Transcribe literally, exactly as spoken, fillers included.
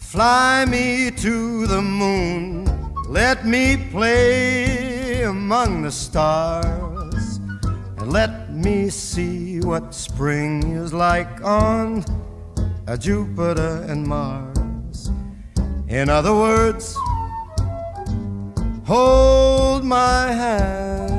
Fly me to the moon, let me play among the stars, and let me see what spring is like on Jupiter and Mars. In other words, hold my hand